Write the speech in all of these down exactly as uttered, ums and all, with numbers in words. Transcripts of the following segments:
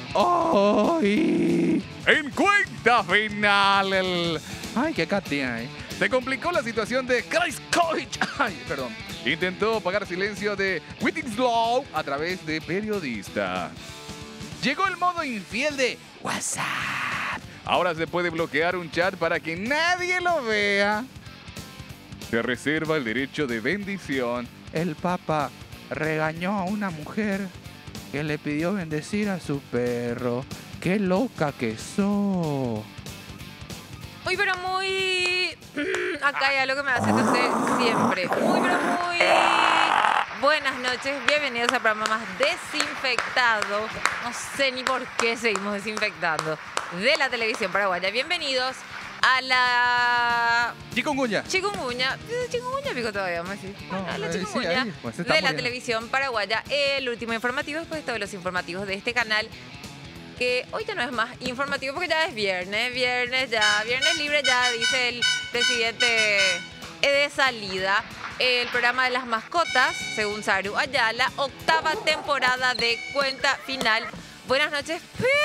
Hoy, en cuenta final, el... Ay, qué catia, eh. Se complicó la situación de Krajskovic. Ay, perdón. Intentó pagar silencio de Whittingslow a través de periodista. Llegó el modo infiel de WhatsApp. Ahora se puede bloquear un chat para que nadie lo vea. Se reserva el derecho de bendición. El Papa regañó a una mujer que le pidió bendecir a su perro. ¡Qué loca que sos! Muy, pero muy... Acá hay algo que me hace toser siempre. Muy, pero muy... Buenas noches, bienvenidos al programa más desinfectado. No sé ni por qué seguimos desinfectando. De la televisión paraguaya. Bienvenidos a la... Chikungunya. Chikungunya. Chikungunya pico todavía, vamos a decir. No, a la eh, sí, chikungunya ahí, pues, se está de la muriendo. televisión paraguaya. El último informativo después de todos los informativos de este canal. Que hoy ya no es más informativo porque ya es viernes, viernes ya, viernes libre ya, dice el presidente de salida. El programa de las mascotas, según Saru Ayala, octava temporada de Cuenta Final. Buenas noches,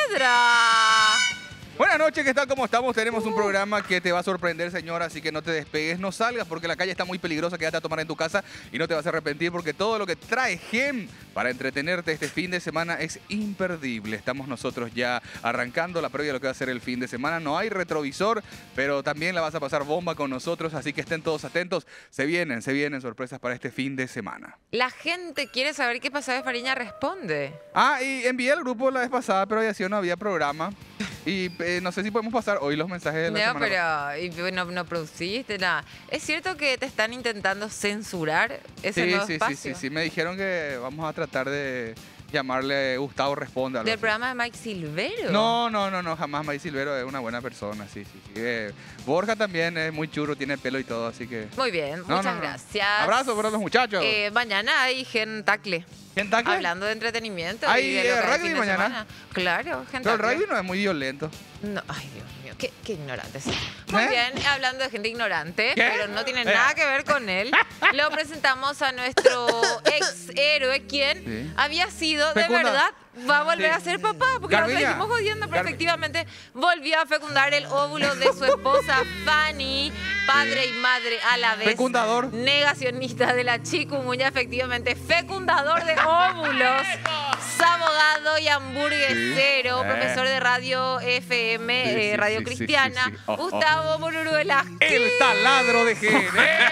Pedra. Buenas noches, ¿qué tal? ¿Cómo estamos? Tenemos un programa que te va a sorprender, señora, así que no te despegues, no salgas porque la calle está muy peligrosa, quédate a tomar en tu casa y no te vas a arrepentir porque todo lo que trae Gem para entretenerte este fin de semana es imperdible. Estamos nosotros ya arrancando la previa de lo que va a ser el fin de semana. No hay retrovisor, pero también la vas a pasar bomba con nosotros, así que estén todos atentos. Se vienen, se vienen sorpresas para este fin de semana. La gente quiere saber qué pasó de Fariña Responde. Ah, y envié al grupo la vez pasada, pero ya sí no había programa. Y eh, no sé si podemos pasar hoy los mensajes de la No, semana. pero y, no, no produciste nada. ¿Es cierto que te están intentando censurar ese Sí, nuevo sí, espacio? sí, sí, sí. Me dijeron que vamos a tratar de llamarle Gustavo Responde. algo ¿Del así. programa de Mike Silvero? No, no, no, no, jamás. May Silvero es una buena persona, sí, sí, sí. Eh, Borja también es muy churro, tiene pelo y todo, así que... Muy bien, No, muchas no, no. gracias. Abrazo para los muchachos. Eh, mañana hay Gen Tacle. ¿Quién está aquí? Hablando de entretenimiento. ¿Hay, y de lo eh, que hay rugby fin de mañana? semana. Claro, Gen Pero el Tacle. rugby no es muy violento. No, ay, Dios mío, qué, qué ignorante. Sí. Muy ¿Eh? bien, hablando de gente ignorante, ¿Qué? pero no tiene Eh. nada que ver con él, lo presentamos a nuestro ex héroe, quien Sí. había sido, Fecunda. de verdad, va a volver Sí. a ser papá, porque nos Garbiña. dijimos jodiendo, pero Garbi- efectivamente volvió a fecundar el óvulo de su esposa Fanny, padre y madre a la vez. Fecundador. Negacionista de la chikungunya, efectivamente, fecundador de óvulos. Abogado y hamburguesero, Sí. Eh. profesor de radio F M, Sí, eh, sí, radio sí, sí, cristiana, sí, sí. Oh, oh. Gustavo Bururu Velázquez. El taladro de Gen. ¿eh?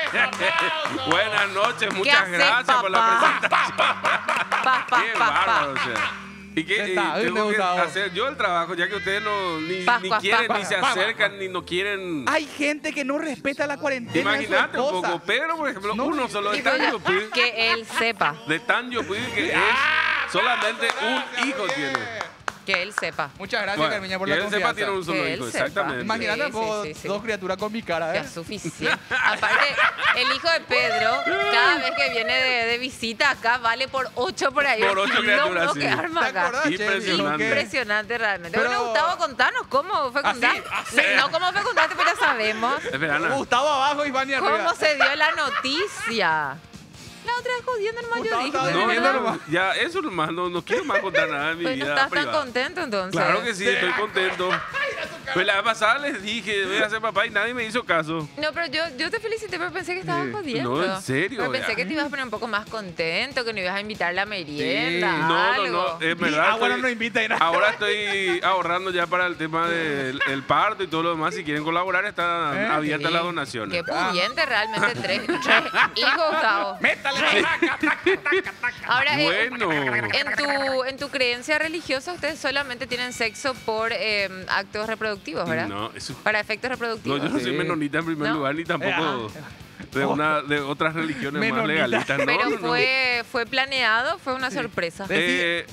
Buenas noches, muchas haces, gracias por la papá? presentación. Pa, pa, Qué pa, pa. bárbaro, o sea. ¿Y qué ¿Qué y tal? tengo que Gustavo? hacer yo el trabajo, ya que ustedes no, ni, Pa, ni pa, quieren, pa, ni pa, se pa, acercan, ni no quieren? Hay gente que no respeta la cuarentena. de su Imagínate un esposa. poco. Pedro, por ejemplo, No, uno solo de Digo tan yo, Yopil, que él sepa, de tan Yopil que es solamente un hijo tiene. que él sepa. Muchas gracias, Bueno, Carmiña, por que la él sepa confianza. tiene un solo Que él hijo, sepa. exactamente. Imagínate Sí, po, sí, sí, sí. dos criaturas con mi cara, Ya ¿eh? es suficiente. Aparte, el hijo de Pedro, cada vez que viene de, de visita acá, vale por ocho por ahí. Por ocho No criaturas, puedo sí. quedarme ¿Te acá. acordás, Che? Impresionante. ¿Qué? Impresionante realmente. Pero- Bueno, Gustavo, contanos cómo fecundaste. Así, No, no cómo fecundaste, pero ya sabemos. Espera, Ana. Gustavo abajo y Vani arriba. ¿Cómo se dio la noticia? La otra vez jodiendo nomás yo Gustavo dije. estaba de No, durmiendo verdad. nomás. no, ya, eso nomás, no, no quiero más contar nada de mi Pues no vida estás tan privada. contento entonces. Claro que sí, estoy contento. Pues la vez pasada les dije, voy a ser papá y nadie me hizo caso. No, pero yo, yo te felicité, pero pensé que estabas Sí. jodiendo. No, en serio, Pero pensé ya. que te ibas a poner un poco más contento, que no ibas a invitar a la merienda, Sí. No, no, algo. no, es Y- verdad. ah, bueno, estoy- no invita y nada. Ahora estoy ahorrando ya para el tema del el parto y todo lo demás. Si quieren colaborar, están ¿Eh? abiertas Sí. las donaciones. Qué pudiente realmente, tres, tres hijos, Gustavo. Métale. Ahora, eh, Bueno. en, tu, en tu creencia religiosa, ustedes solamente tienen sexo por eh, actos reproductivos, ¿verdad? No, eso. Para efectos No, reproductivos. yo no soy Sí. menonita en primer No. lugar, ni tampoco Eh, de, una, de otras religiones más Menonita. legalistas. No, Pero no, no. fue, fue planeado, fue una sorpresa. Sí. Eh,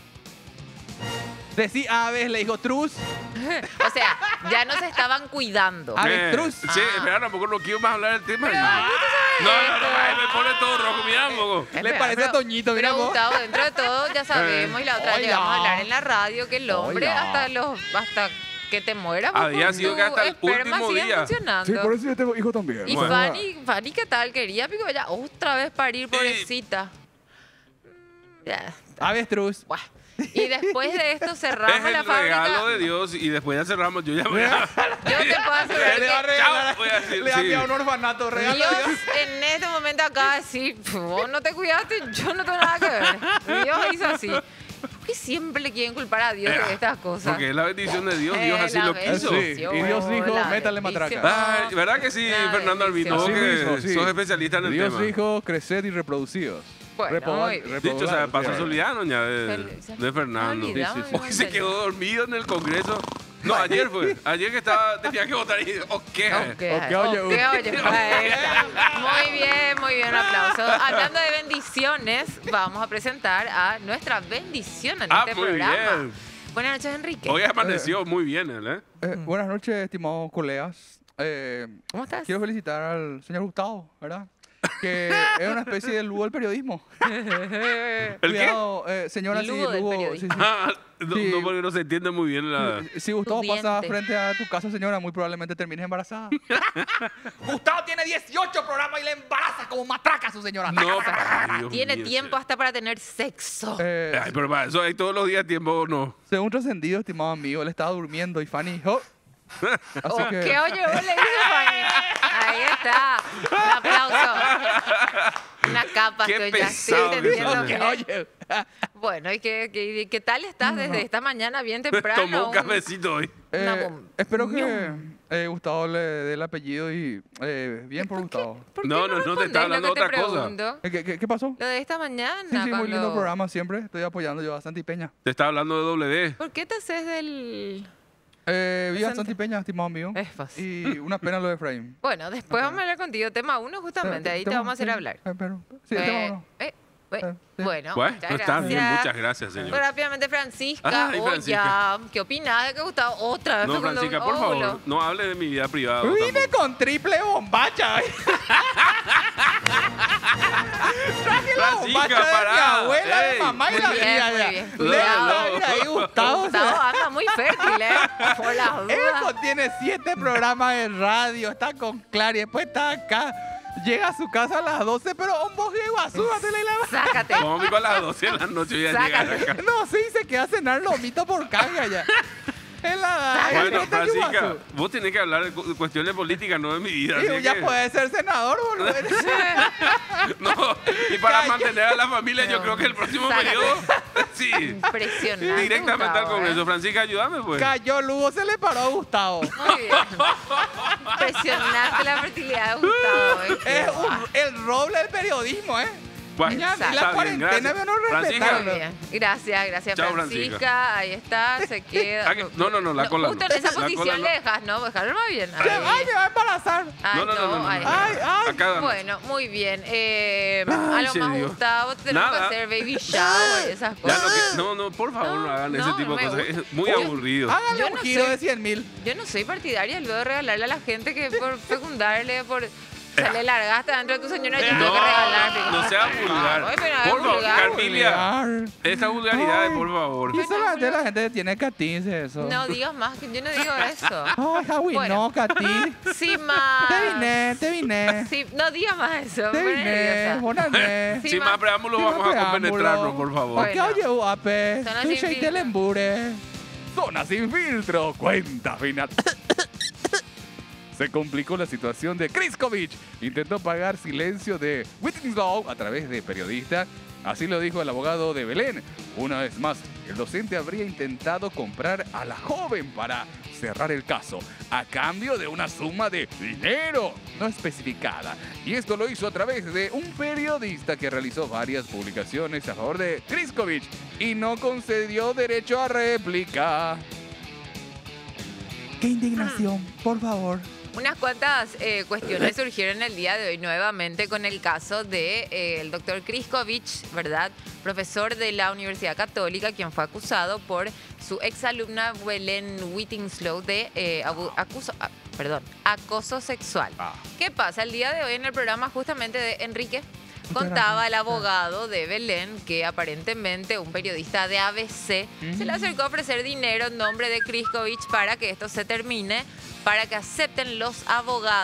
Decí aves, le dijo truz. O sea, ya no se estaban cuidando. Ah, eh, Avestruz. Sí, Ah. espera, tampoco no quiero más hablar del tema. Pero, no, ¿cómo tú sabes no, no, esto? ahí me pone todo rojo. Mira un poco. Le Espera, parece a Toñito, mira Pero vos. Gustavo, dentro de todo ya sabemos y la otra vez Hola. llegamos a hablar en la radio que el hombre Hola. hasta los hasta que te mueras vos Había con sido tu que hasta el esperma último sigue día. funcionando. eso yo tengo hijo también. Y Bueno. Fanny, Fanny, ¿qué tal? Quería pico ella otra vez parir, pobrecita. Mm, Ya. Avestruz. Buah. Y después de esto cerramos Es la el fábrica. regalo de Dios y después ya cerramos. Yo ya voy a... Yo te puedo asegurar Le va a que regalar, Chao, voy a decir, le va a sí. enviar un orfanato, regalo Dios de Dios. en este momento acaba de decir, vos no te cuidaste, yo no tengo nada que ver. Dios hizo así. ¿Por qué siempre le quieren culpar a Dios de estas cosas? Porque es la bendición de Dios. Eh, Dios así la lo quiso. bendición, Sí, y Dios dijo, la métale bendición. matraca. Ay, ¿verdad que sí, La Fernando Albino? Vos bendición. Así que mismo, sí. sos especialista en el Dios tema. dijo, creced y reproducidos. Bueno, Repoblad- muy bien. Dicho sea, de paso repoblad. se olvidaron ya de, Se- de Fernando. olvidamos, Sí, sí, Hoy se quedó dormido en el Congreso. No, ayer fue. Ayer que estaba, tenía que votar y ok. Ok, Ok, oye, ok, uy. oye, ahí está. Muy bien, muy bien, un aplauso. Hablando de bendiciones, vamos a presentar a nuestra bendición en Ah, este muy programa. bien. Buenas noches, Enrique. Hoy amaneció muy bien él, ¿eh? Eh, buenas noches, estimados colegas. Eh, ¿Cómo estás? quiero felicitar al señor Gustavo, ¿verdad? Que es una especie de Lugo del periodismo. ¿El qué? Cuidado, eh, señora, si Lugo del Lugo... periodismo. sí, sí. Ah, no, Sí. no, porque no se entiende muy bien la... Si Gustavo pasa Estudiante. frente a tu casa, señora, muy probablemente termines embarazada. Gustavo tiene dieciocho programas y le embaraza como matraca a su señora. No, ay, Dios Tiene mío, tiempo hasta para tener sexo. Eh, Ay, pero para eso hay todos los días tiempo o no. según trascendido, estimado amigo, él estaba durmiendo y Fanny dijo... Así Oh, que... ¿Qué oye vos le dices, Fanny? Ahí está. Un aplauso. Una capa, Qué estoy ya estoy pesado que entendiendo sos. bien. Oye, Bueno, ¿y qué, qué, qué tal estás desde esta mañana bien temprano? Tomó un Un- cafecito hoy. eh, Una bom- espero que ñom. eh, Gustavo le dé el apellido y eh, bien por ¿Por qué- Gustavo. por qué No, no, no te está respondés hablando lo que otra te cosa. pregunto? Eh, ¿Qué, qué, qué pasó? Lo de esta mañana. Sí, sí, muy cuando- lindo programa siempre. Estoy apoyando yo a Santi Peña. Te está hablando de doble D. ¿Por qué te haces del...? Eh, vi a Santi. Santi Peña, estimado amigo. Es fácil. Y una pena lo de Efraín. Bueno, después vamos a hablar contigo. Tema uno, justamente. Ahí te Tema- vamos a hacer sí, hablar. eh, pero, sí, Eh, tema uno. eh, eh, Eh, sí. Bueno, Bueno, muchas está bien, gracias. muchas gracias, señor. Rápidamente, Francisca. Ay, Oh, Francisca. ya. ¿Qué opinas de que Gustavo otra vez? No, fue con Francisca, lo- por oh, favor, lo- no hable de mi vida privada. Vine tampoco. con triple bombacha. Traje la Francisca, bombacha de mi pará. abuela, de Ey. mamá y Muy la bien, mía. muy ya. bien. Le Cuidado. va a ir ahí Gustavo. Gustavo anda muy fértil, ¿eh? Por las Él dudas. contiene siete programas de radio, está con Clary, después está acá. Llega a su casa a las doce, pero un boje de guazú, dale la... Sácate. Como a las doce de la noche voy a llegar Sácate. acá. No, sí, se queda a cenar lomito por carga ya. En la... en Bueno, la- Francisca, Guazú. vos tenés que hablar de cu- cuestiones políticas, no de mi vida. Digo, así ya que- puede ser senador, boludo. No, y para Calla. mantener a la familia, yo No. creo que el próximo Sácate. periodo, sí, Impresionante. directamente al Gustavo, Congreso. ¿eh? Francisca, ayúdame, pues. Cayó Lugo, se le paró a Gustavo. Muy bien. Impresionante la fertilidad de Gustavo. ¿eh? Qué Es guay. un- el roble del periodismo, ¿eh? Bueno, Niña, Exacto. y la está bien, cuarentena gracias. me no Francisca, respetaron. Muy bien. Gracias, gracias, Chao, Francisca. Francisca. Ahí está, se queda. Ah, que- no, no, no, la cola Justo no. en esa La cola posición no. le dejas, ¿no? Dejarlo más bien. Che, Ay, me va a embarazar. Ay, No, no, no, no, no, ay, no. Ay, ay. Acá dame. Bueno, muy bien. Eh, Ay, algo se más, dio. Gustavo. Tenemos Nada. que hacer baby shower, esas Ya cosas. lo que- no, no, por favor, no, No, hagan ese no, tipo de me cosas. gusta. Es muy Yo- aburrido. Háganle Yo un no giro sé. de cien mil. Yo no soy partidaria luego de regalarle a la gente que por fecundarle, por... O sea, le largaste dentro de tu señora, yo No, tengo que regalarle. no sea vulgar. Ay, pero es Por favor, vulgar. Carmilia, esa vulgaridad, Ay. por favor. Y solamente la gente tiene catince eso. No digas más, que yo no digo eso. Ay, Javi, Bueno. no, Cati. Sí, más. Te vine, te vine. Sí, no digas más eso. Te me pone vine, nerviosa. bonane. Sí, Sin ma. más preámbulos, Sí, vamos a preámbulo. compenetrarnos, por favor. ¿Por qué Bueno. oye, guape? Zona Tú sin sheite filtro. lembure. Zona sin filtro, cuenta final. Se complicó la situación de Kriskovic. Intentó pagar silencio de Whittingslaw a través de periodista. Así lo dijo el abogado de Belén. Una vez más, el docente habría intentado comprar a la joven para cerrar el caso, a cambio de una suma de dinero no especificada. Y esto lo hizo a través de un periodista que realizó varias publicaciones a favor de Kriskovic y no concedió derecho a réplica. ¡Qué indignación! Por favor. Unas cuantas eh, cuestiones surgieron el día de hoy nuevamente con el caso del de, eh, el doctor Kriskovic, ¿verdad? Profesor de la Universidad Católica, quien fue acusado por su exalumna Belén Whittingslow de eh, abu- acuso, ah, perdón, acoso sexual. Ah. ¿Qué pasa? El día de hoy en el programa justamente de Enrique Muchas contaba gracias. el abogado de Belén que aparentemente un periodista de A B C se le acercó a ofrecer dinero en nombre de Kriskovic para que esto se termine, para que acepten los abogados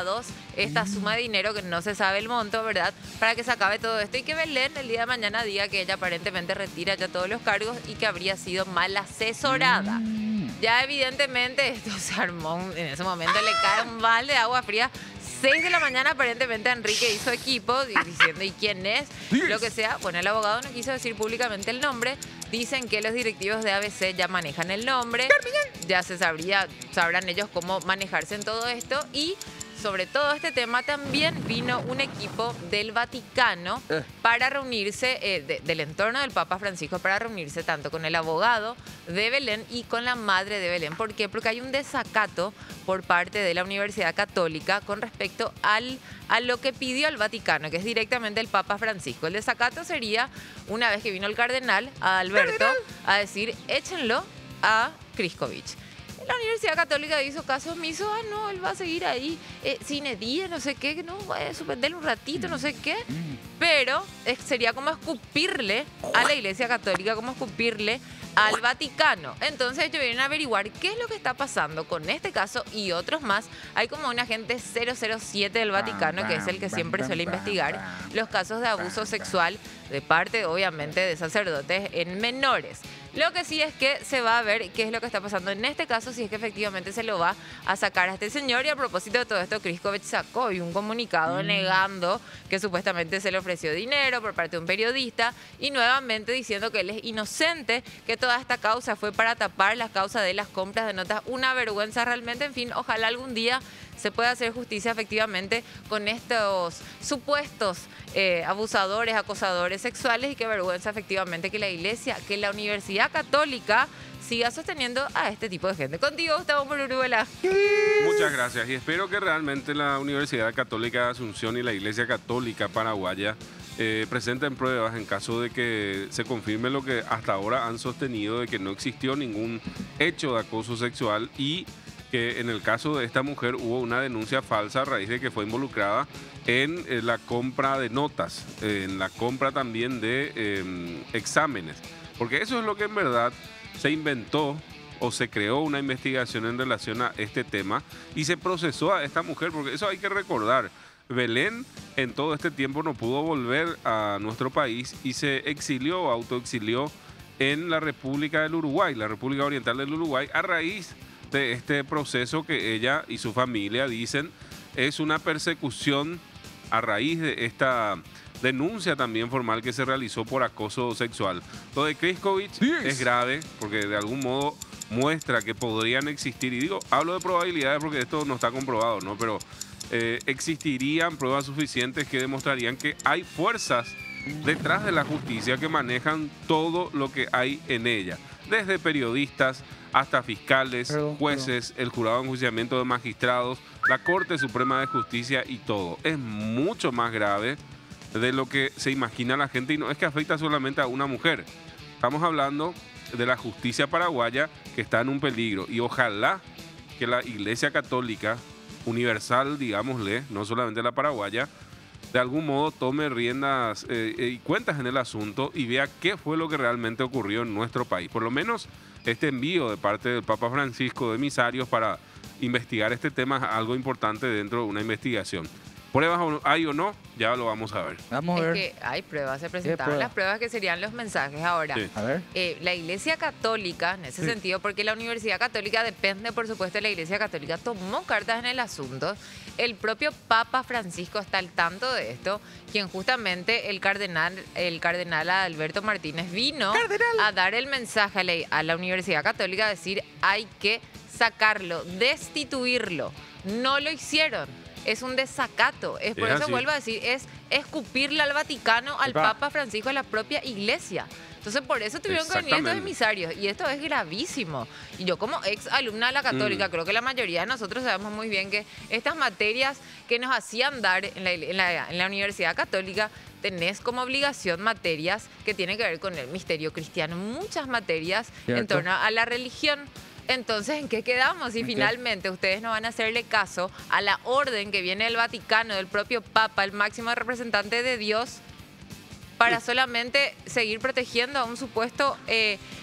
esta suma de dinero que no se sabe el monto, ¿verdad? Para que se acabe todo esto y que Belén el día de mañana diga que ella aparentemente retira ya todos los cargos y que habría sido mal asesorada. Mm. Ya evidentemente esto se armó, en ese momento le cae un balde de agua fría. seis de la mañana aparentemente Enrique hizo equipo diciendo ¿y quién es? Yes. Lo que sea. Bueno, el abogado no quiso decir públicamente el nombre. Dicen que los directivos de A B C ya manejan el nombre. Ya se sabría, sabrán ellos cómo manejarse en todo esto. Y sobre todo este tema también vino un equipo del Vaticano Eh. para reunirse, eh, de- del entorno del Papa Francisco, para reunirse tanto con el abogado de Belén y con la madre de Belén. ¿Por qué? Porque hay un desacato por parte de la Universidad Católica con respecto al, a lo que pidió el Vaticano, que es directamente el Papa Francisco. El desacato sería una vez que vino el cardenal, a Alberto, a decir, échenlo a Kriskovich. La Universidad Católica hizo caso omiso, ah, no, él va a seguir ahí, eh, sin edie, no sé qué, que no, voy a suspenderlo un ratito, no sé qué. Pero eh, sería como escupirle a la Iglesia Católica, como escupirle al Vaticano. Entonces ellos vienen a averiguar qué es lo que está pasando con este caso y otros más. Hay como un agente cero cero siete del Vaticano, que es el que siempre suele investigar los casos de abuso sexual de parte, obviamente, de sacerdotes en menores. Lo que sí es que se va a ver qué es lo que está pasando en este caso, si es que efectivamente se lo va a sacar a este señor. Y a propósito de todo esto, Kriskovich sacó hoy un comunicado Mm. negando que supuestamente se le ofreció dinero por parte de un periodista y nuevamente diciendo que él es inocente, que toda esta causa fue para tapar las causas de las compras de notas. Una vergüenza realmente. En fin, ojalá algún día se pueda hacer justicia efectivamente con estos supuestos eh, abusadores, acosadores sexuales, y qué vergüenza efectivamente que la Iglesia, que la Universidad Católica siga sosteniendo a este tipo de gente. Contigo, Gustavo Uruguela. Muchas gracias y espero que realmente la Universidad Católica de Asunción y la Iglesia Católica Paraguaya eh, presenten pruebas en caso de que se confirme lo que hasta ahora han sostenido, de que no existió ningún hecho de acoso sexual y que en el caso de esta mujer hubo una denuncia falsa a raíz de que fue involucrada en eh, la compra de notas, eh, en la compra también de eh, exámenes. Porque eso es lo que en verdad se inventó o se creó una investigación en relación a este tema y se procesó a esta mujer, porque eso hay que recordar. Belén en todo este tiempo no pudo volver a nuestro país y se exilió, autoexilió en la República del Uruguay, la República Oriental del Uruguay, a raíz de este proceso que ella y su familia dicen es una persecución a raíz de esta denuncia también formal que se realizó por acoso sexual. Lo de Kriskovich Yes. es grave porque de algún modo muestra que podrían existir, y digo, hablo de probabilidades porque esto no está comprobado, ¿no? Pero eh, existirían pruebas suficientes que demostrarían que hay fuerzas detrás de la justicia que manejan todo lo que hay en ella, desde periodistas hasta fiscales, Perdón, jueces, el jurado de enjuiciamiento de magistrados, la Corte Suprema de Justicia y todo. Es mucho más grave de lo que se imagina la gente y no es que afecta solamente a una mujer. Estamos hablando de la justicia paraguaya que está en un peligro y ojalá que la Iglesia Católica universal, digámosle, no solamente la paraguaya, de algún modo tome riendas eh, y cuentas en el asunto y vea qué fue lo que realmente ocurrió en nuestro país. Por lo menos este envío de parte del Papa Francisco de emisarios para investigar este tema es algo importante dentro de una investigación. ¿Pruebas hay o no? Ya lo vamos a ver. Vamos a Es ver. que hay pruebas, se presentaron prueba? las pruebas que serían los mensajes. Ahora, Sí. A ver. eh, la Iglesia Católica, en ese Sí. sentido, porque la Universidad Católica depende, por supuesto, de la Iglesia Católica, tomó cartas en el asunto. El propio Papa Francisco está al tanto de esto, quien justamente el cardenal, el cardenal Alberto Martínez vino a dar el mensaje a la, a la Universidad Católica, a decir hay que sacarlo, destituirlo. No lo hicieron. Es un desacato. Es por Es eso así. vuelvo a decir, es escupirle al Vaticano, al Epa. Papa Francisco, a la propia Iglesia. Entonces, por eso tuvieron que venir estos Exactamente. emisarios. Y esto es gravísimo. Y yo como ex alumna de la Católica, Mm. creo que la mayoría de nosotros sabemos muy bien que estas materias que nos hacían dar en la, en la- en la Universidad Católica, tenés como obligación materias que tienen que ver con el misterio cristiano. Muchas materias en Cierto. torno a la religión. Entonces, ¿en qué quedamos? Si ¿En qué? finalmente ustedes no van a hacerle caso a la orden que viene del Vaticano, del propio Papa, el máximo representante de Dios, para solamente seguir protegiendo a un supuesto eh,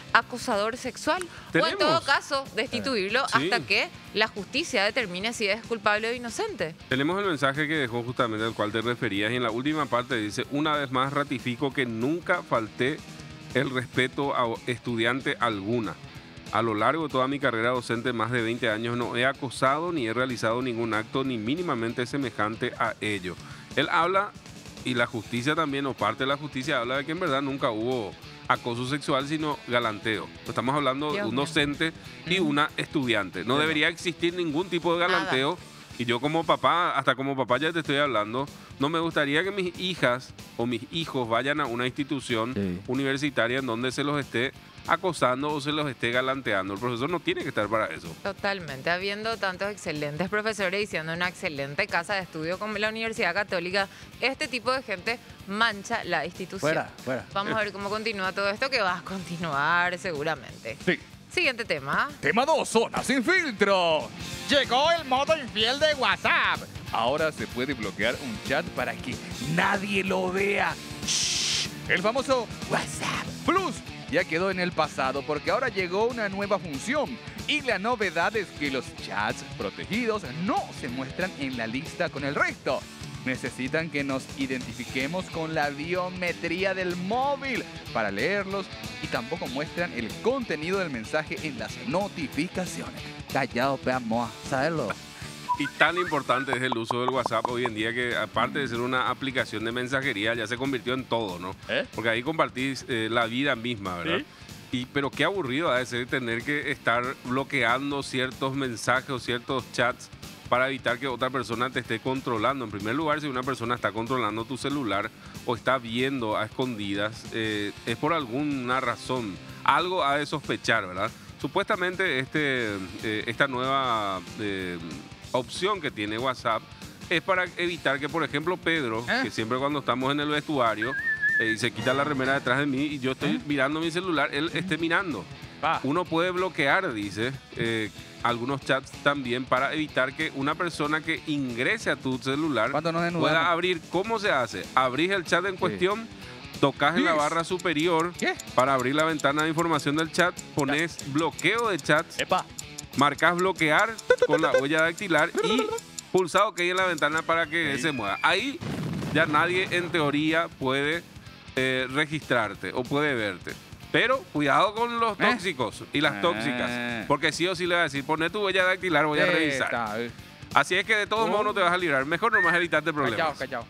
acosador sexual. O en Tenemos. todo caso, destituirlo Sí. hasta que la justicia determine si es culpable o inocente. Tenemos el mensaje que dejó justamente al cual te referías y en la última parte dice, una vez más ratifico que nunca falté el respeto a estudiante alguna. A lo largo de toda mi carrera docente, más de veinte años, no he acosado ni he realizado ningún acto ni mínimamente semejante a ello. Él habla, y la justicia también, o parte de la justicia, habla de que en verdad nunca hubo acoso sexual, sino galanteo. Estamos hablando Dios de un mío. docente y una estudiante. No Bueno. debería existir ningún tipo de galanteo. Y yo como papá, hasta como papá ya te estoy hablando, no me gustaría que mis hijas o mis hijos vayan a una institución Sí. universitaria en donde se los esté acosando o se los esté galanteando. El profesor no tiene que estar para eso. Totalmente, habiendo tantos excelentes profesores y siendo una excelente casa de estudio como la Universidad Católica, este tipo de gente mancha la institución. Fuera, fuera. Vamos a ver cómo continúa todo esto, que va a continuar seguramente. Sí. Siguiente tema. Tema dos, zona sin filtro. Llegó el modo infiel de WhatsApp. Ahora se puede bloquear un chat para que nadie lo vea. Shh. El famoso WhatsApp Plus ya quedó en el pasado porque ahora llegó una nueva función. Y la novedad es que los chats protegidos no se muestran en la lista con el resto. Necesitan que nos identifiquemos con la biometría del móvil para leerlos y tampoco muestran el contenido del mensaje en las notificaciones. Callado, veamos a saberlo. Y tan importante es el uso del WhatsApp hoy en día que aparte de ser una aplicación de mensajería ya se convirtió en todo, ¿no? ¿Eh? Porque ahí compartís eh, la vida misma, ¿verdad? Y, pero qué aburrido ha de ser tener que estar bloqueando ciertos mensajes o ciertos chats para evitar que otra persona te esté controlando. En primer lugar, si una persona está controlando tu celular o está viendo a escondidas, eh, es por alguna razón. Algo ha de sospechar, ¿verdad? Supuestamente este, eh, esta nueva eh, opción que tiene WhatsApp es para evitar que, por ejemplo, Pedro, ¿Eh? que siempre cuando estamos en el vestuario eh, y se quita la remera detrás de mí y yo estoy ¿Eh? mirando mi celular, él esté mirando. Va. Uno puede bloquear, dice, eh, algunos chats también para evitar que una persona que ingrese a tu celular ¿Cuándo nos desnudamos? pueda abrir. ¿Cómo se hace? Abrís el chat en cuestión, tocas en la Yes. barra superior ¿Qué? para abrir la ventana de información del chat, pones bloqueo de chats, Epa. marcas bloquear con la huella dactilar y pulsado OK en la ventana para que Ahí. se mueva. Ahí ya nadie en teoría puede eh, registrarte o puede verte. Pero cuidado con los ¿Eh? tóxicos y las Eh. tóxicas, porque sí o sí le va a decir, poné tu huella dactilar, voy a revisar. Eta, eh. Así es que de todos Oh. modos no te vas a librar. Mejor nomás evitarte Callao, problemas. callao.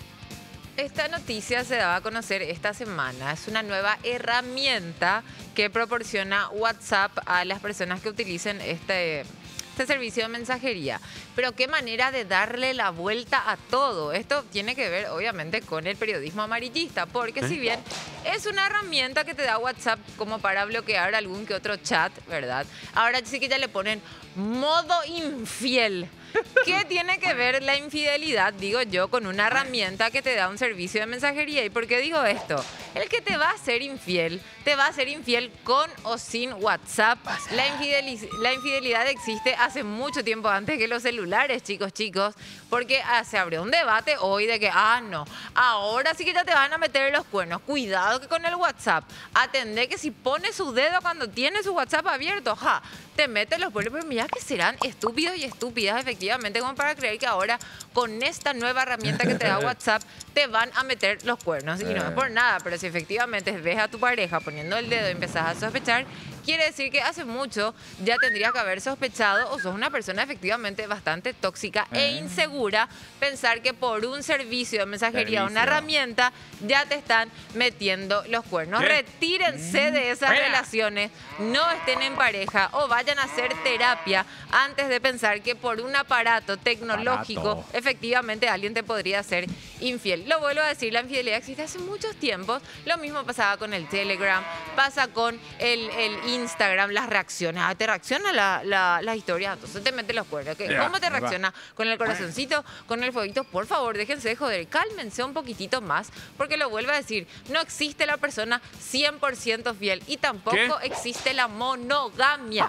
Esta noticia se daba a conocer esta semana. Es una nueva herramienta que proporciona WhatsApp a las personas que utilicen este, este servicio de mensajería. Pero qué manera de darle la vuelta a todo. Esto tiene que ver, obviamente, con el periodismo amarillista, porque ¿Eh? si bien es una herramienta que te da WhatsApp como para bloquear algún que otro chat, ¿verdad? Ahora sí que ya le ponen modo infiel. ¿Qué tiene que ver la infidelidad, digo yo, con una herramienta que te da un servicio de mensajería? ¿Y por qué digo esto? El que te va a ser infiel, te va a ser infiel con o sin WhatsApp. La, infideliz- la infidelidad existe hace mucho tiempo antes que los celulares, chicos, chicos, porque ah, se abrió un debate hoy de que, ah, no, ahora sí que ya te van a meter los cuernos. Cuidado que con el WhatsApp, atendé que si pone su dedo cuando tiene su WhatsApp abierto, ja, te mete los cuernos, pero mira que serán estúpidos y estúpidas, efectivamente, como para creer que ahora con esta nueva herramienta que te da WhatsApp te van a meter los cuernos. Y no es por nada, pero si efectivamente ves a tu pareja poniendo el dedo y empezás a sospechar, quiere decir que hace mucho ya tendrías que haber sospechado o sos una persona efectivamente bastante tóxica e insegura, pensar que por un servicio de mensajería, una Servicio. herramienta, ya te están metiendo los cuernos. ¿Qué? Retírense de esas Fuera. relaciones, no estén en pareja o vayan a hacer terapia antes de pensar que por un aparato tecnológico Aparato. efectivamente alguien te podría ser infiel. Lo vuelvo a decir, la infidelidad existe hace muchos tiempos. Lo mismo pasaba con el Telegram, pasa con el, el Instagram, las reacciones. Ah, te reacciona la, la, la historia, entonces te mete los cuernos. ¿Qué? Ya, ¿Cómo te ahí va. reacciona? Con el corazoncito, con el fueguito. Por favor, déjense de joder, cálmense un poquitito más, porque lo vuelvo a decir, no existe la persona cien por ciento fiel y tampoco ¿Qué? existe la monogamia.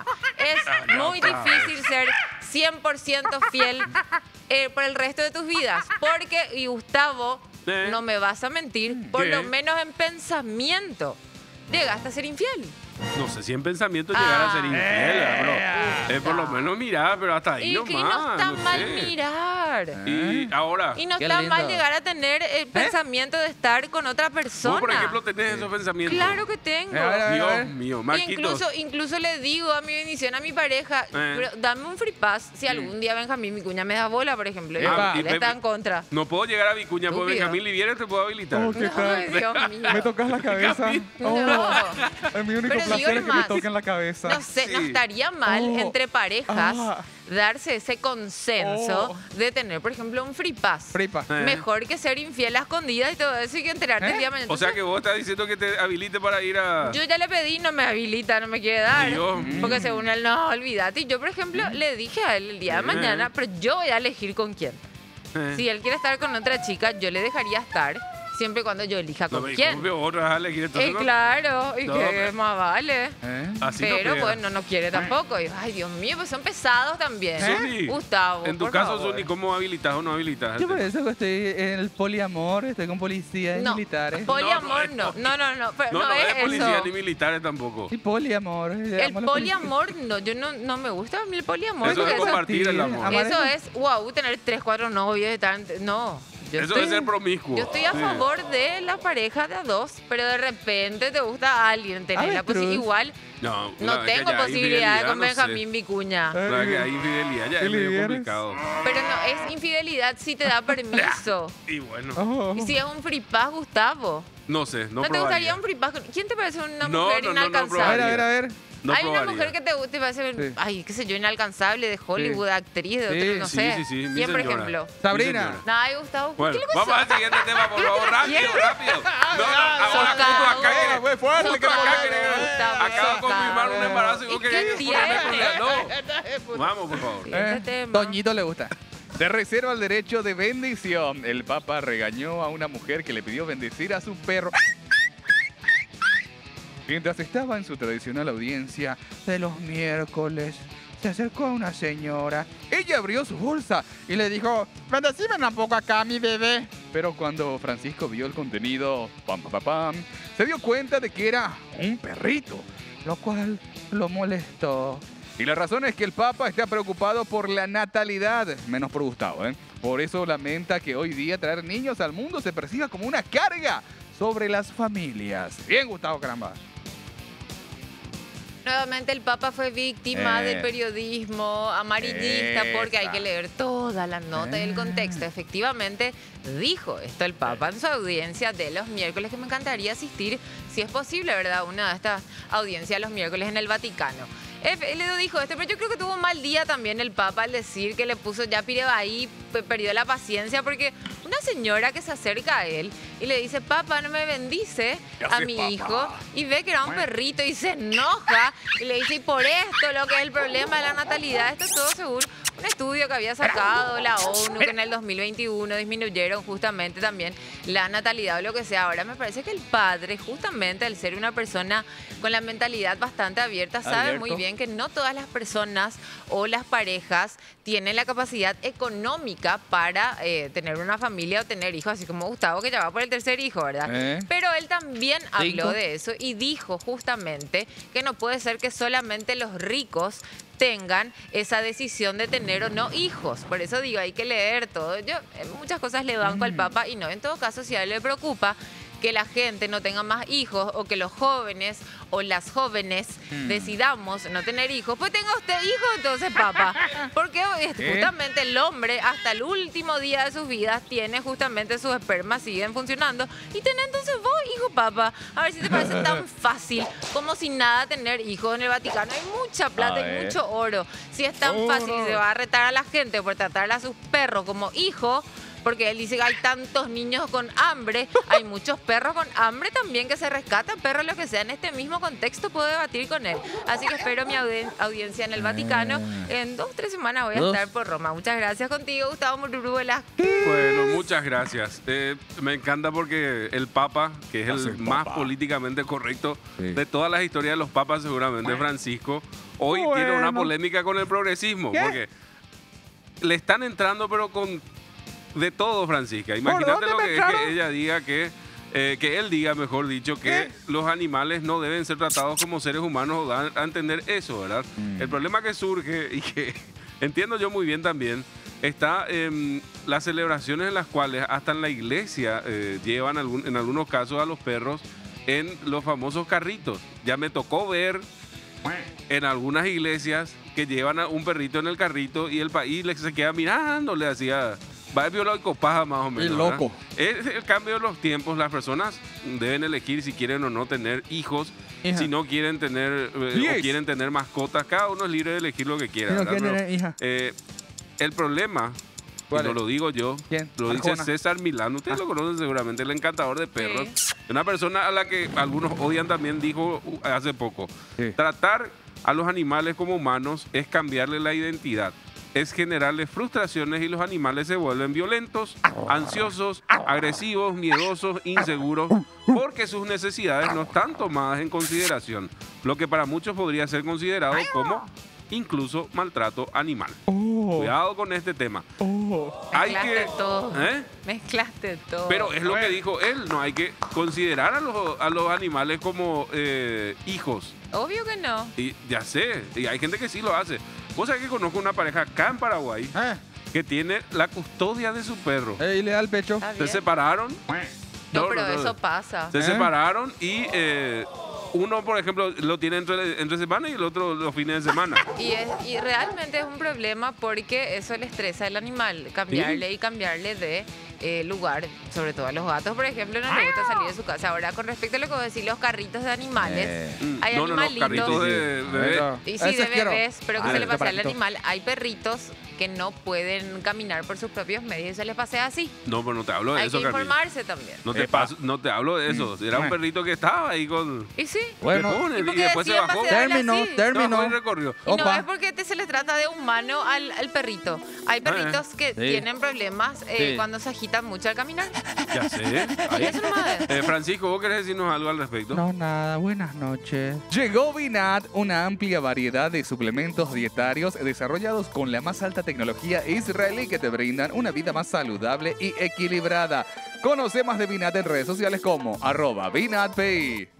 Es muy difícil ser cien por ciento fiel eh, por el resto de tus vidas, porque, y Gustavo, ¿Eh? no me vas a mentir, por ¿Qué? lo menos en pensamiento, llegaste a ser infiel. No sé si en pensamiento llegar a ser Ah. infiel, Eh. bro. Eh, por lo menos mirar, pero hasta ahí Y nomás. que no está no mal sé. mirar. Y ahora, Y no Qué está lindo. mal llegar a tener el pensamiento de estar con otra persona. vos, por ejemplo, tenés esos pensamientos. Claro que tengo. Eh, a ver, a ver, a ver. Dios mío, Y Marquitos. incluso, incluso le digo a mi bendición, a mi pareja, Eh. pero dame un free pass si algún día Benjamín, mi cuña, me da bola, por ejemplo. Y Epa. él está en contra. No puedo llegar a Vicuña porque Estúpido. Benjamín Liviera te puedo habilitar. Oh, ¿qué tal? Ay, Dios mío. ¿Me tocas la cabeza? Oh, No. es mi único Pero digo placer es que me más. toquen la cabeza. No sé, no Sí. estaría mal Oh. entre parejas Ah. darse ese consenso Oh. de tener, por ejemplo, un free pass. Fripa. Eh. Mejor que ser infiel a escondidas y todo eso y que enterarte ¿Eh? el día de mañana. O sea que vos estás diciendo que te habilite para ir a... Yo ya le pedí, no me habilita, no me quiere dar. Dios. Porque según él, no, olvídate. Y yo, por ejemplo, le dije a él el día de Eh. mañana, pero yo voy a elegir con quién. Eh. Si él quiere estar con otra chica, yo le dejaría estar, siempre y cuando yo elija No, con pero ¿y quién. cómo que vos vas a elegir? Entonces Eh, no- claro, y No, que pero- más vale. ¿Eh? Así no Pero pega. bueno, no quiere tampoco. Y, ay, Dios mío, pues son pesados también. Zuni, Gustavo, en tu por caso, favor. Zuni, ¿cómo habilitas o no habilitas? Yo por eso que estoy en el poliamor, estoy con policías y No, militares. poliamor No, no. no, No, no, no. Pero No, no, no, es es policía eso. ni militares tampoco. Y poliamor. El poliamor, no, yo no, no me gusta a mí el poliamor. Eso es porque compartir el Sí, amor. amar- eso es, wow, tener tres, cuatro novios y tal. No. Yo Eso estoy, es ser promiscuo. yo estoy a Sí. favor de la pareja de a dos, pero de repente te gusta a alguien tener la Avestruz. posibilidad. Igual No, no una vez que tengo ya hay posibilidad con infidelidad, no sé. Benjamín Vicuña. Eh. Una vez que hay infidelidad ya ¿Qué es le medio vieres? complicado. Pero no, es infidelidad si te da permiso. Y bueno, Oh. Y si es un free pass, Gustavo. no sé, no ¿No, te probaría. gustaría un free pass? con- ¿Quién te parece una No, mujer no, no, no A inalcanzable? ver, a ver, a ver. No Hay una probaría. mujer que te, te parece, Sí. ay, qué sé yo, inalcanzable de Hollywood, actriz, de Sí, otro, no Sí, sé. sí, sí, mi ¿Quién, por señora. ejemplo? Mi Sabrina. señora. No, ay, Gustavo, Bueno, ¿qué le pasó? vamos al siguiente tema, por favor. Rápido, rápido. No, no, ahora Socado. justo acá Ah, que... fue fuerte, Justo que acá fue- que... Gustavo, Acaba de confirmar un socado. embarazo y vos ¿Y qué querés ponerme con tiene? la... No. Vamos, por favor. Siguiente Eh, tema. Toñito le gusta. Se reserva el derecho de bendición. El Papa regañó a una mujer que le pidió bendecir a su perro. Mientras estaba en su tradicional audiencia de los miércoles, se acercó a una señora. Ella abrió su bolsa y le dijo, bendecime un poco acá, mi bebé. Pero cuando Francisco vio el contenido, pam, pam, pam, pam, se dio cuenta de que era un perrito, lo cual lo molestó. Y la razón es que el Papa está preocupado por la natalidad, menos por Gustavo, ¿eh? Por eso lamenta que hoy día traer niños al mundo se perciba como una carga sobre las familias. Bien, Gustavo, caramba. Nuevamente el Papa fue víctima Eh. del periodismo amarillista porque hay Esa. que leer toda la nota y el Eh. contexto. Efectivamente, dijo esto el Papa en su audiencia de los miércoles, que me encantaría asistir, si es posible, ¿verdad? Una de estas audiencias los miércoles en el Vaticano. Él le dijo esto, pero yo creo que tuvo un mal día también el Papa al decir que le puso ya Pirebaí, pe- perdió la paciencia porque una señora que se acerca a él y le dice, Papa, no me bendice ¿Qué a haces, mi papá? hijo, y ve que era un perrito y se enoja y le dice, y por esto lo que es el problema de la natalidad, esto es todo según un estudio que había sacado la ONU, que en el dos mil veintiuno disminuyeron justamente también la natalidad o lo que sea. Ahora me parece que el padre, justamente al ser una persona con la mentalidad bastante abierta, sabe Abierto. muy bien que no todas las personas o las parejas tienen la capacidad económica para eh, tener una familia o tener hijos, así como Gustavo, que ya va por el tercer hijo, ¿verdad? Eh. Pero él también habló Cinco. de eso y dijo justamente que no puede ser que solamente los ricos tengan esa decisión de tener o no hijos. Por eso digo, hay que leer todo. Yo en muchas cosas le banco al Papa y no, en todo caso, si a él le preocupa que la gente no tenga más hijos o que los jóvenes o las jóvenes Mm. decidamos no tener hijos, pues tenga usted hijos entonces, Papa. Porque es ¿Qué? justamente el hombre hasta el último día de sus vidas tiene justamente sus espermas siguen funcionando y ten entonces vos, hijo, Papa. A ver si te parece tan fácil como si nada tener hijos en el Vaticano. Hay mucha plata A y ver. mucho oro. Si es tan Oro. fácil y se va a retar a la gente por tratar a sus perros como hijos, porque él dice que hay tantos niños con hambre, hay muchos perros con hambre también que se rescatan, perros lo que sea. En este mismo contexto puedo debatir con él. Así que espero mi audien- audiencia en el Vaticano. En dos o tres semanas voy a Dos. estar por Roma. Muchas gracias contigo, Gustavo Mururu Velázquez. Bueno, muchas gracias. Eh, me encanta porque el Papa, que es Hace el el más Papa. políticamente correcto Sí. de todas las historias de los papas, seguramente Francisco, hoy tiene una Bueno. polémica con el progresismo. ¿Qué? Porque le están entrando, pero con de todo, Francisca. Imagínate dónde lo me que es entraron? que ella diga que Eh, que él diga, mejor dicho, que los animales no deben ser tratados como seres humanos o dan a entender eso, ¿verdad? Mm. El problema que surge y que entiendo yo muy bien también está en las celebraciones en las cuales hasta en la iglesia eh, llevan algún, en algunos casos a los perros en los famosos carritos. Ya me tocó ver en algunas iglesias que llevan a un perrito en el carrito y el país le- se queda mirando, le hacía... Va biológico paja más o menos. El ¿verdad? loco. Es el cambio de los tiempos. Las personas deben elegir si quieren o no tener hijos, Hija. si no quieren tener eh, Yes. o quieren tener mascotas. Cada uno es libre de elegir lo que quiera. Si no ¿verdad? quiere Pero, tener hija. eh, el problema, y ¿Cuál no es? lo digo yo, ¿Quién? lo dice Arjona. César Milán. Ustedes Ah. lo conocen seguramente, el encantador de perros. Sí. Una persona a la que algunos odian también dijo uh, hace poco. Sí. Tratar a los animales como humanos es cambiarle la identidad. Es generarles frustraciones y los animales se vuelven violentos, ansiosos, agresivos, miedosos, inseguros, porque sus necesidades no están tomadas en consideración, lo que para muchos podría ser considerado como incluso maltrato animal. Oh, Cuidado con este tema. oh. Hay Mezclaste que... todo. ¿Eh? Mezclaste todo. Pero es lo que dijo él, no hay que considerar a los, a los animales como eh, hijos. Obvio que no. Y ya sé, y hay gente que sí lo hace. Vos sabés que conozco una pareja acá en Paraguay Eh, que tiene la custodia de su perro. eh, y le da el pecho. Está Se bien. separaron. No, pero eso pasa. Se ¿Eh? separaron y eh, uno, por ejemplo, lo tiene entre, entre semana y el otro los fines de semana. Y, es, y realmente es un problema porque eso le estresa al animal, cambiarle y cambiarle de eh, lugar, sobre todo a los gatos, por ejemplo, no les gusta salir de su casa. Ahora, con respecto a lo que vos decís, los carritos de animales, Eh, Mm, hay no, no, no, animalitos. carritos de bebé. Eso. y Ese sí, de quiero. bebés, pero que Ah, se le el pasea al aparatito. animal. Hay perritos que no pueden caminar por sus propios medios y se les pasea así. No, pero no te hablo de Hay eso, que Carlita. informarse también. No te, Epa. paso- no te hablo de eso. Era un Mm. perrito que estaba ahí con... Y sí. Bueno, Tepones, ¿Y y, por qué después se deciden bajó. pasearle terminó, así? Se terminó. bajó y recorrió. Y no Opa. es porque te- se le trata de humano al, al perrito. Hay perritos que Sí. tienen problemas eh, Sí. cuando se agitan mucho al caminar. Ya sé. Y Ahí. eso nomás es. Eh, Francisco, ¿vos querés decirnos algo al respecto? No, nada, buenas noches. Llegó Vinat, una amplia variedad de suplementos dietarios desarrollados con la más alta tecnología israelí que te brindan una vida más saludable y equilibrada. Conoce más de Vinat en redes sociales como arroba VinatPI.